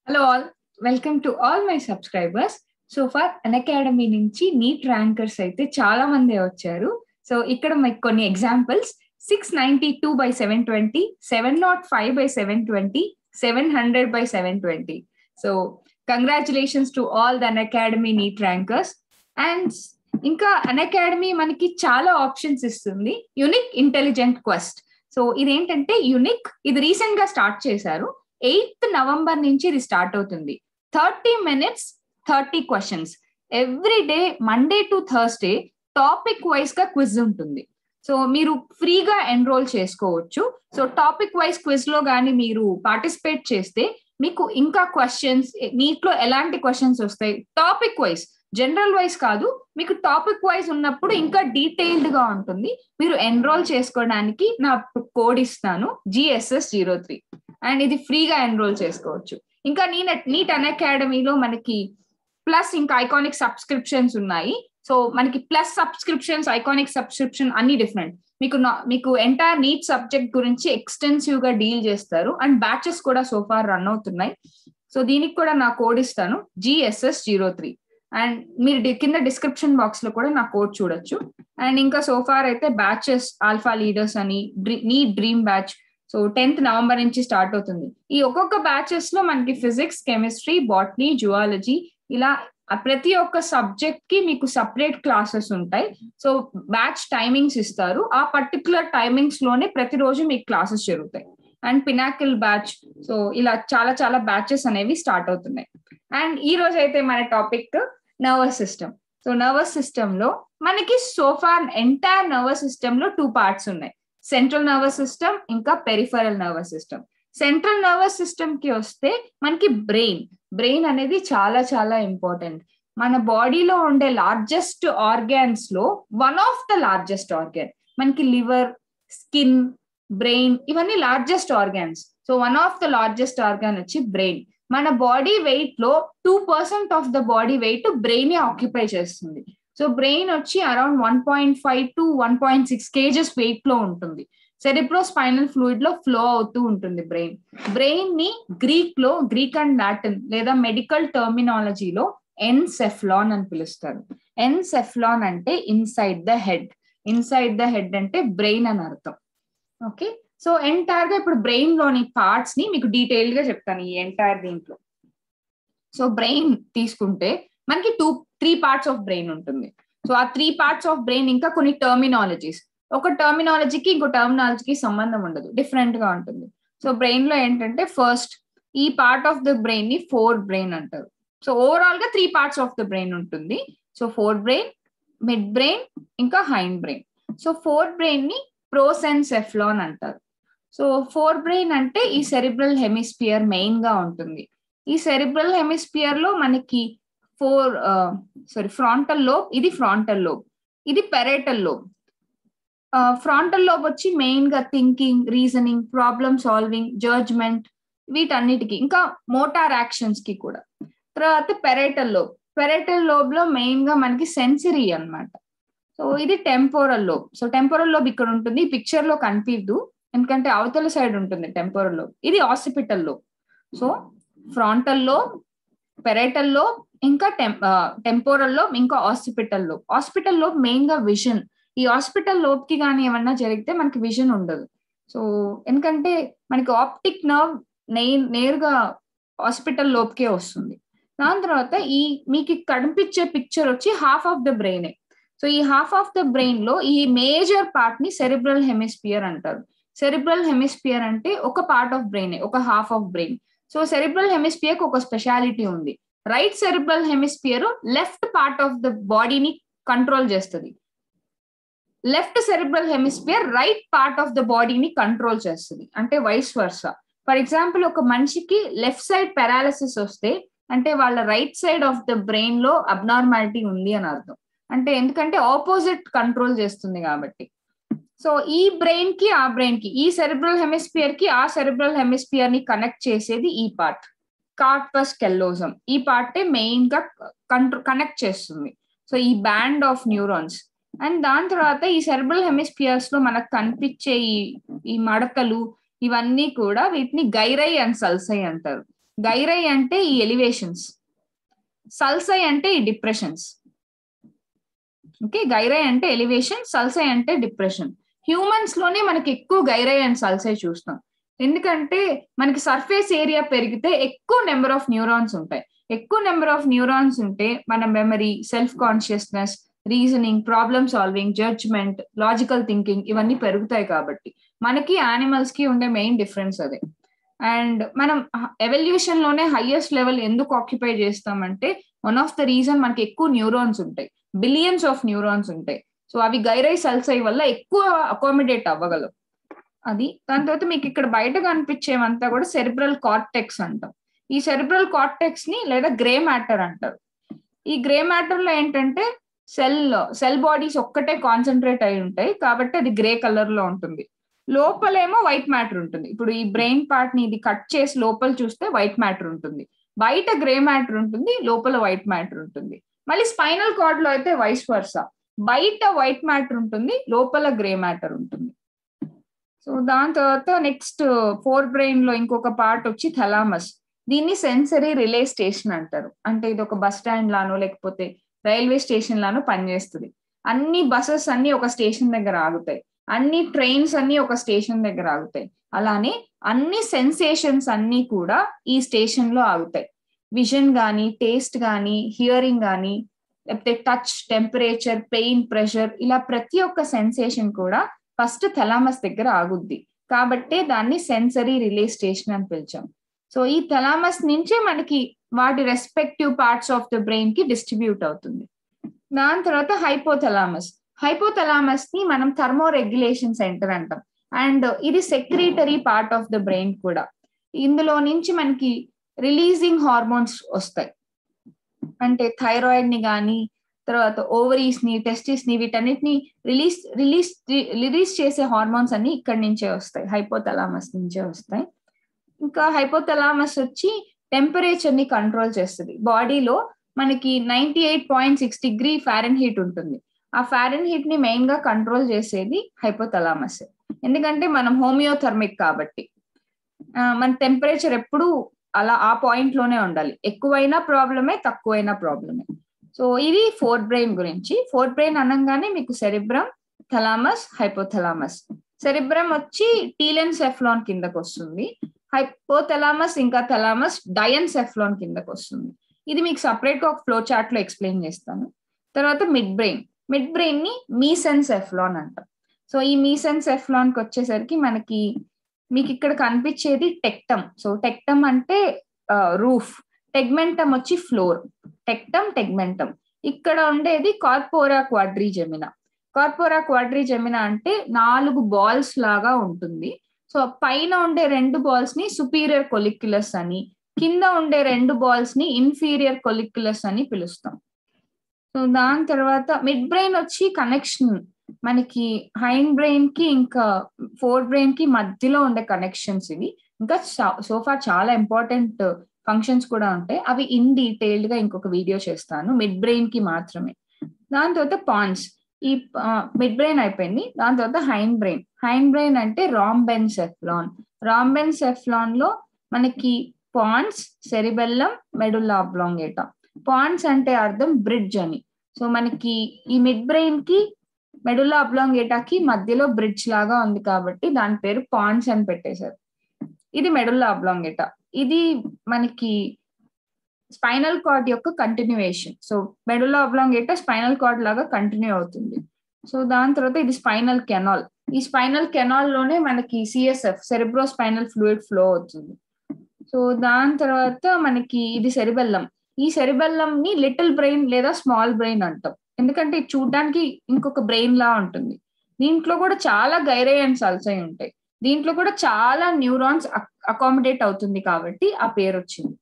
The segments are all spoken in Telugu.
Hello all, welcome to all my subscribers. So far Unacademy నుంచి నీట్ ర్యాంకర్స్ అయితే చాలా మంది వచ్చారు. సో ఇక్కడ మీకు కొన్ని examples 692 by 720, 705 by 720, 700 by 720. So congratulations to all the Unacademy NEET rankers. And ఇంకా Unacademy మనకి చాలా ఆప్షన్స్ ఇస్తుంది. Unique intelligent quest. సో ఇదేంటంటే యూనిక్, ఇది రీసెంట్ గా స్టార్ట్ చేశారు. 8th November నుంచి ఇది స్టార్ట్ అవుతుంది. 30 minutes 30 questions every day, Monday to Thursday topic wise గా క్విజ్ ఉంటుంది. సో మీరు ఫ్రీగా ఎన్రోల్ చేసుకోవచ్చు. సో టాపిక్ వైజ్ క్విజ్ లో కానీ మీరు పార్టిసిపేట్ చేస్తే మీకు ఇంకా క్వశ్చన్స్, నీట్లో ఎలాంటి క్వశ్చన్స్ వస్తాయి, టాపిక్ వైజ్, జనరల్ వైజ్ కాదు, మీకు టాపిక్ వైజ్ ఉన్నప్పుడు ఇంకా డీటెయిల్డ్ గా ఉంటుంది. మీరు ఎన్రోల్ చేసుకోవడానికి నా కోడ్ ఇస్తాను, GSS03, అండ్ ఇది ఫ్రీగా ఎన్రోల్ చేసుకోవచ్చు. ఇంకా నీట్ అన్అకాడమీలో మనకి ప్లస్ ఇంకా ఐకానిక్ సబ్స్క్రిప్షన్స్ ఉన్నాయి. సో మనకి ప్లస్ సబ్స్క్రిప్షన్స్, ఐకానిక్ సబ్స్క్రిప్షన్ అన్ని డిఫరెంట్. మీకు ఎంటైర్ నీట్ సబ్జెక్ట్ గురించి ఎక్స్టెన్సివ్ గా డీల్ చేస్తారు. అండ్ బ్యాచెస్ కూడా సోఫార్ రన్ అవుతున్నాయి. సో దీనికి కూడా నా కోడ్ ఇస్తాను, GSS03, అండ్ మీరు కింద డిస్క్రిప్షన్ బాక్స్ లో కూడా నా కోడ్ చూడొచ్చు. అండ్ ఇంకా సోఫార్ అయితే బ్యాచెస్, ఆల్ఫా లీడర్స్ అని, NEET dream batch, so 10th November నుంచి స్టార్ట్ అవుతుంది. ఈ ఒక్కొక్క బ్యాచెస్ లో మనకి ఫిజిక్స్, కెమిస్ట్రీ, బాటనీ, జువాలజీ, ఇలా ప్రతి ఒక్క సబ్జెక్ట్ కి మీకు సపరేట్ క్లాసెస్ ఉంటాయి. సో బ్యాచ్ టైమింగ్స్ ఇస్తారు, ఆ పర్టికులర్ టైమింగ్స్ లోనే ప్రతిరోజు మీకు క్లాసెస్ జరుగుతాయి. అండ్ పినాకిల్ బ్యాచ్, సో ఇలా చాలా చాలా బ్యాచెస్ అనేవి స్టార్ట్ అవుతున్నాయి. అండ్ ఈ రోజు అయితే మన topic nervous system. So nervous system లో మనకి సోఫార్ ఎంటైర్ నర్వస్ సిస్టమ్ లో 2 parts ఉన్నాయి, సెంట్రల్ నర్వస్ సిస్టమ్ ఇంకా peripheral nervous system. Central nervous system కి వస్తే మనకి బ్రెయిన్ అనేది చాలా చాలా ఇంపార్టెంట్. మన బాడీలో ఉండే లార్జెస్ట్ ఆర్గాన్స్ లో one of the largest organ. మనకి లివర్, స్కిన్, బ్రెయిన్ ఇవన్నీ largest organs. So one of the largest organ వచ్చి బ్రెయిన్. మన బాడీ వెయిట్ లో 2% of the body weight brain occupy చేస్తుంది. సో బ్రెయిన్ వచ్చి అరౌండ్ 1.5 to 1.6 kgs వెయిట్ లో ఉంటుంది. సెరిబ్రోస్పైనల్ ఫ్లూయిడ్ లో ఫ్లో అవుతూ ఉంటుంది బ్రెయిన్ ని గ్రీక్ అండ్ లాటిన్ లేదా మెడికల్ టర్మినాలజీలో ఎన్సెఫ్లాన్ అని పిలుస్తారు. ఎన్సెఫ్లాన్ అంటే ఇన్సైడ్ ద హెడ్ అంటే బ్రెయిన్ అని అర్థం. ఓకే, సో ఎంటైర్ గా ఇప్పుడు బ్రెయిన్ లోని పార్ట్స్ ని మీకు డీటెయిల్ గా చెప్తాను ఈ ఎంటైర్ దీంట్లో. సో బ్రెయిన్ తీసుకుంటే మనకి 3 parts ఆఫ్ బ్రెయిన్ ఉంటుంది. సో ఆ 3 parts ఆఫ్ బ్రెయిన్ ఇంకా కొన్ని టర్మినాలజీస్, ఒక టర్మినాలజీకి ఇంకో టర్మినాలజీకి సంబంధం ఉండదు, డిఫరెంట్ గా ఉంటుంది. సో బ్రెయిన్ లో ఏంటంటే ఫస్ట్ ఈ పార్ట్ ఆఫ్ ద బ్రెయిన్ ని ఫోర్ బ్రెయిన్ అంటారు. సో ఓవరాల్ గా 3 parts ఆఫ్ ద బ్రెయిన్ ఉంటుంది. So forebrain, midbrain ఇంకా hindbrain. So forebrain ని ప్రోసెన్సెఫ్లాన్ అంటారు. సో ఫోర్ బ్రెయిన్ అంటే ఈ సెరిబ్రల్ హెమిస్పియర్ మెయిన్ గా ఉంటుంది. ఈ సెరిబ్రల్ హెమిస్పియర్ లో మనకి ఫ్రాంటల్ లోబ్, ఇది ఫ్రాంటల్ లోబ్, ఇది పెరేటల్ లోబ్. ఫ్రాంటల్ లోబ్ వచ్చి మెయిన్ గా thinking, reasoning, problem solving, judgement, వీటన్నిటికి, ఇంకా మోటార్ యాక్షన్స్ కి కూడా. తర్వాత పెరేటల్ లోబ్ లో మెయిన్ గా మనకి సెన్సరీ అన్నమాట. సో ఇది temporal lobe. So temporal lobe ఇక్కడ ఉంటుంది, పిక్చర్ లో కనిపిద్దు ఎందుకంటే అవతల సైడ్ ఉంటుంది టెంపోరల్ లోబ్. ఇది occipital lobe. So frontal lobe, parietal lobe, ఇంకా టెంపోరల్ లోబ్, ఇంకా occipital lobe. Occipital lobe main గా విజన్. ఈ హాస్పిటల్ లోబ్ కి కానీ ఏమన్నా జరిగితే మనకి విజన్ ఉండదు. సో ఎందుకంటే మనకి ఆప్టిక్ నర్వ్ నేరుగా హాస్పిటల్ లోబ్కే వస్తుంది. దాని తర్వాత మీకు కనిపించే పిక్చర్ వచ్చి half of the brain. So ఈ హాఫ్ ఆఫ్ ద బ్రెయిన్ లో ఈ మేజర్ పార్ట్ ని సెరిబ్రల్ హెమిస్పియర్ అంటారు. సెరిబ్రల్ హెమిస్పియర్ అంటే ఒక పార్ట్ ఆఫ్ బ్రెయిన్, ఒక half of brain. So cerebral hemisphere కి ఒక స్పెషాలిటీ ఉంది. Right cerebral hemisphere left part of the బాడీని కంట్రోల్ చేస్తుంది, left cerebral hemisphere right part of the బాడీని కంట్రోల్ చేస్తుంది, అంటే వైస్ వర్సా. ఫర్ ఎగ్జాంపుల్ ఒక మనిషికి లెఫ్ట్ సైడ్ పారాలిసిస్ వస్తే అంటే వాళ్ళ right side of the brain లో అబ్నార్మాలిటీ ఉంది అని అర్థం. అంటే ఎందుకంటే ఆపోజిట్ కంట్రోల్ చేస్తుంది కాబట్టి. సో ఈ బ్రెయిన్ కి ఆ బ్రెయిన్ కి, ఈ సెరిబ్రల్ హెమిస్పియర్ కి ఆ సెరిబ్రల్ హెమిస్పియర్ ని కనెక్ట్ చేసేది ఈ పార్ట్, కార్పస్ కెల్లోజమ్. ఈ పార్టే మెయిన్ గా కనెక్ట్ చేస్తుంది. సో ఈ బ్యాండ్ ఆఫ్ న్యూరాన్స్. అండ్ దాని తర్వాత ఈ సెరిబ్రల్ హెమిస్పియర్స్ లో మనకు కనిపించే ఈ మడతలు ఇవన్నీ కూడా వీటిని గైరై అండ్ సల్సై అంటారు. గైరై అంటే ఈ ఎలివేషన్స్, సల్సై అంటే ఈ డిప్రెషన్స్. ఓకే, గైరై అంటే ఎలివేషన్, సల్సై అంటే డిప్రెషన్. హ్యూమన్స్ లోనే మనకి ఎక్కువ గైరై అండ్ సల్సై చూస్తాం. ఎందుకంటే మనకి సర్ఫేస్ ఏరియా పెరిగితే ఎక్కువ నెంబర్ ఆఫ్ న్యూరాన్స్ ఉంటాయి. ఎక్కువ నెంబర్ ఆఫ్ న్యూరాన్స్ ఉంటే మన memory, self consciousness, reasoning, problem solving, judgement, logical thinking ఇవన్నీ పెరుగుతాయి. కాబట్టి మనకి యానిమల్స్ కి ఉండే మెయిన్ డిఫరెన్స్ అదే. అండ్ మనం ఎవల్యూషన్ లోనే హైయెస్ట్ లెవెల్ ఎందుకు ఆక్యుపై చేస్తామంటే వన్ ఆఫ్ ద రీజన్ మనకి ఎక్కువ న్యూరాన్స్ ఉంటాయి, బిలియన్స్ ఆఫ్ న్యూరాన్స్ ఉంటాయి. సో అవి గైరై సల్సై వల్ల ఎక్కువ అకామిడేట్ అవ్వగలవు. అది. దాని తర్వాత మీకు ఇక్కడ బయట కనిపించేవంతా కూడా సెరిబ్రల్ కార్టెక్స్ అంటాం. ఈ సెరిబ్రల్ కార్టెక్స్ ని లేదా గ్రే మ్యాటర్ అంటారు. ఈ గ్రే మ్యాటర్ లో ఏంటంటే సెల్ బాడీస్ ఒక్కటే కాన్సన్ట్రేట్ అయి ఉంటాయి కాబట్టి అది గ్రే కలర్ లో ఉంటుంది. లోపలేమో వైట్ మ్యాటర్ ఉంటుంది. ఇప్పుడు ఈ బ్రెయిన్ పార్ట్ ని ఇది కట్ చేసి లోపల చూస్తే వైట్ మ్యాటర్ ఉంటుంది, బయట గ్రే మ్యాటర్ ఉంటుంది, లోపల వైట్ మ్యాటర్ ఉంటుంది. మళ్ళీ స్పైనల్ కార్డ్ లో అయితే వైస్ వర్సా, బయట వైట్ మ్యాటర్ ఉంటుంది, లోపల గ్రే మ్యాటర్ ఉంటుంది. సో దాని తర్వాత నెక్స్ట్ ఫోర్ బ్రెయిన్ లో ఇంకొక పార్ట్ వచ్చి థలామస్. దీన్ని సెన్సరీ రిలే స్టేషన్ అంటారు. అంటే ఇది ఒక బస్ స్టాండ్ లానో లేకపోతే రైల్వే స్టేషన్ లానో పనిచేస్తుంది. అన్ని బస్సెస్ అన్ని ఒక స్టేషన్ దగ్గర ఆగుతాయి, అన్ని ట్రైన్స్ అన్ని ఒక స్టేషన్ దగ్గర ఆగుతాయి. అలానే అన్ని సెన్సేషన్స్ అన్ని కూడా ఈ స్టేషన్ లో ఆగుతాయి. విజన్ కానీ, టేస్ట్ కానీ, హియరింగ్ కానీ, లేకపోతే టచ్, టెంపరేచర్, పెయిన్, ప్రెషర్, ఇలా ప్రతి ఒక్క సెన్సేషన్ కూడా ఫస్ట్ థలామస్ దగ్గర ఆగుద్ది. కాబట్టే దాన్ని సెన్సరీ రిలే స్టేషన్ అని పిలిచాం. సో ఈ థలామస్ నుంచే మనకి వాటి respective parts of the brain కి డిస్ట్రిబ్యూట్ అవుతుంది. దాని తర్వాత హైపోథలామస్. హైపోథలామస్ ని మనం థర్మో రెగ్యులేషన్ సెంటర్ అంటాం. అండ్ ఇది secretory part of the brain కూడా. ఇందులో నుంచి మనకి రిలీజింగ్ హార్మోన్స్ వస్తాయి. అంటే థైరాయిడ్ ని కానీ, తర్వాత ఓవరీస్ ని, టెస్టిస్ ని, వీటన్నిటిని రిలీజ్ చేసే హార్మోన్స్ అన్ని ఇక్కడి నుంచే వస్తాయి, హైపోథలామస్ నుంచే వస్తాయి. ఇంకా హైపోథలామస్ వచ్చి టెంపరేచర్ ని కంట్రోల్ చేస్తుంది. బాడీలో మనకి 98.6 డిగ్రీ ఫారెన్హీట్ ఉంటుంది. ఆ ఫారెన్హీట్ ని మెయిన్ గా కంట్రోల్ చేసేది హైపోథలామస్. ఎందుకంటే మనం హోమియోథర్మిక్ కాబట్టి మన టెంపరేచర్ ఎప్పుడు అలా ఆ పాయింట్ లోనే ఉండాలి. ఎక్కువైనా ప్రాబ్లమే, తక్కువైనా ప్రాబ్లమే. సో ఇది ఫోర్త్ బ్రెయిన్ గురించి. ఫోర్త్ బ్రెయిన్ అనగానే మీకు సెరిబ్రమ్, థలామస్, హైపోథలామస్. సెరిబ్రమ్ వచ్చి టీలెన్సెఫ్లాన్ కిందకు వస్తుంది. హైపోథలామస్ ఇంకా థలామస్ డయన్సెఫ్లాన్ కిందకు వస్తుంది. ఇది మీకు సపరేట్ గా ఒక ఫ్లో చార్ట్ లో ఎక్స్ప్లెయిన్ చేస్తాను. తర్వాత మిడ్ బ్రెయిన్. మిడ్ బ్రెయిన్ ని మీసెన్సెఫ్లాన్ అంటాం. సో ఈ మీసెన్సెఫ్లాన్ కి వచ్చేసరికి మీకు ఇక్కడ కనిపించేది టెక్టమ్. సో టెక్టమ్ అంటే రూఫ్, టెగ్మెంటమ్ వచ్చి ఫ్లోర్. టెక్టమ్, టెగ్మెంటమ్. ఇక్కడ ఉండేది కార్పోరా క్వాడ్రిజెమినా. కార్పోరా క్వాడ్రిజెమినా అంటే 4 బాల్స్ లాగా ఉంటుంది. సో పైన ఉండే 2 బాల్స్ ని సుపీరియర్ కొలిక్యులస్ అని, కింద ఉండే 2 బాల్స్ ని ఇన్ఫీరియర్ కొలిక్యులస్ అని పిలుస్తాం. సో దాని తర్వాత మిడ్ బ్రెయిన్ వచ్చి కనెక్షన్ మనకి హైండ్ బ్రెయిన్ కి ఇంకా ఫోర్ బ్రెయిన్ కి మధ్యలో ఉండే కనెక్షన్స్ ఇవి. ఇంకా సోఫా చాలా ఇంపార్టెంట్ ఫంక్షన్స్ కూడా ఉంటాయి. అవి ఇన్ డీటెయిల్డ్ గా ఇంకొక వీడియో చేస్తాను, మిడ్ బ్రెయిన్ కి మాత్రమే. దాని తర్వాత పాన్స్. ఈ మిడ్ బ్రెయిన్ అయిపోయింది. దాని తర్వాత హైండ్ బ్రెయిన్. హైండ్ బ్రెయిన్ అంటే రాంబెన్సెఫ్లాన్. రాంబెన్సెఫ్లాన్ లో మనకి pons, cerebellum, medulla oblongata. Pons అంటే అర్థం బ్రిడ్జ్ అని. సో మనకి ఈ మిడ్ బ్రెయిన్ కి మెడుల్లా ఆబ్లాంగేటాకి మధ్యలో బ్రిడ్జ్ లాగా ఉంది కాబట్టి దాని పేరు పాన్స్ అని పెట్టేశారు. ఇది మెడుల్లా ఆబ్లాంగేటా. ఇది మనకి స్పైనల్ కార్డ్ యొక్క continuation. So medulla oblongata spinal cord లాగా కంటిన్యూ అవుతుంది. సో దాని తర్వాత ఇది స్పైనల్ కెనాల్. ఈ స్పైనల్ కెనాల్ లోనే మనకి CSF, cerebrospinal fluid flow అవుతుంది. సో దాని తర్వాత మనకి ఇది సెరిబెల్లం. ఈ సెరిబెల్లం ని లిటిల్ బ్రెయిన్ లేదా స్మాల్ బ్రెయిన్ అంటాం. ఎందుకంటే చూడడానికి ఇంకొక బ్రెయిన్ లా ఉంటుంది. దీంట్లో కూడా చాలా గైరై అండ్ సల్సై ఉంటాయి. దీంట్లో కూడా చాలా న్యూరాన్స్ అకామిడేట్ అవుతుంది కాబట్టి ఆ పేరు వచ్చింది.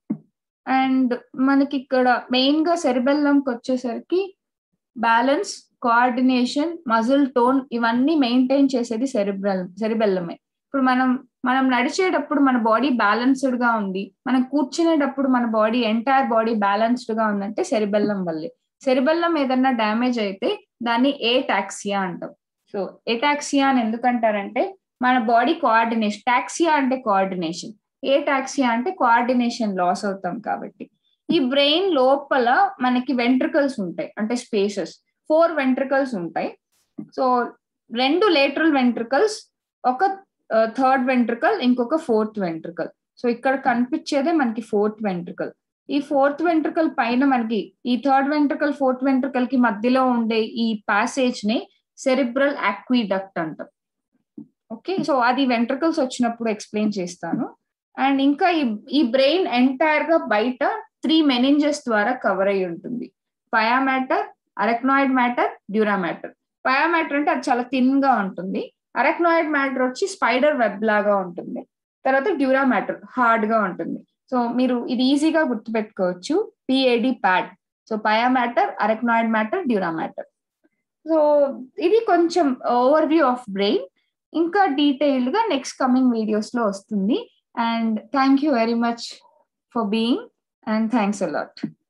అండ్ మనకి ఇక్కడ మెయిన్ గా సెరిబెల్లంకి వచ్చేసరికి బ్యాలెన్స్, కోఆర్డినేషన్, మజిల్ టోన్ ఇవన్నీ మెయింటైన్ చేసేది సెరిబెల్లమే. ఇప్పుడు మనం నడిచేటప్పుడు మన బాడీ బ్యాలెన్స్డ్ గా ఉంది, మనం కూర్చునేటప్పుడు మన బాడీ ఎంటైర్ బాడీ బ్యాలెన్స్డ్ గా ఉందంటే సెరిబెల్లం వల్లే. సెరిబెల్లం ఏదన్నా డ్యామేజ్ అయితే దాన్ని ఏటాక్సియా అంటాం. సో ఏటాక్సియా అని ఎందుకంటారంటే మన బాడీ కోఆర్డినేషన్, టాక్సియా అంటే కోఆర్డినేషన్, ఏటాక్సియా అంటే కోఆర్డినేషన్ లాస్ అవుతాం కాబట్టి. ఈ బ్రెయిన్ లోపల మనకి వెంట్రికల్స్ ఉంటాయి, అంటే స్పేసెస్ 4 వెంట్రికల్స్ ఉంటాయి. సో 2 లేటరల్ వెంట్రికల్స్, ఒక థర్డ్ వెంట్రికల్, ఇంకొక 4th వెంట్రికల్. సో ఇక్కడ కనిపించేదే మనకి 4th వెంట్రికల్. ఈ 4th వెంట్రికల్ పైన మనకి ఈ థర్డ్ వెంట్రికల్ 4th వెంట్రికల్ కి మధ్యలో ఉండే ఈ ప్యాసేజ్ ని సెరిబ్రల్ ఆక్విడక్ట్ అంటాం. ఓకే, సో అది వెంట్రికల్స్ వచ్చినప్పుడు ఎక్స్ప్లెయిన్ చేస్తాను. అండ్ ఇంకా ఈ బ్రెయిన్ ఎంటైర్ గా బయట 3 మెనింజెస్ ద్వారా కవర్ అయి ఉంటుంది. Pia mater, arachnoid mater, dura mater. Pia mater అంటే అది చాలా థిన్ గా ఉంటుంది. అరెక్నాయిడ్ మ్యాటర్ వచ్చి స్పైడర్ వెబ్ లాగా ఉంటుంది. తర్వాత డ్యూరా మ్యాటర్ హార్డ్ గా ఉంటుంది. సో మీరు ఇది ఈజీగా గుర్తుపెట్టుకోవచ్చు, PAD pad. So pia mater, arachnoid mater, dura mater. So ఇది కొంచెం ఓవర్ వ్యూ ఆఫ్ బ్రెయిన్. ఇంకా డీటెయిల్డ్ గా నెక్స్ట్ కమింగ్ వీడియోస్ లో వస్తుంది. And thank you very much for being, and thanks a lot.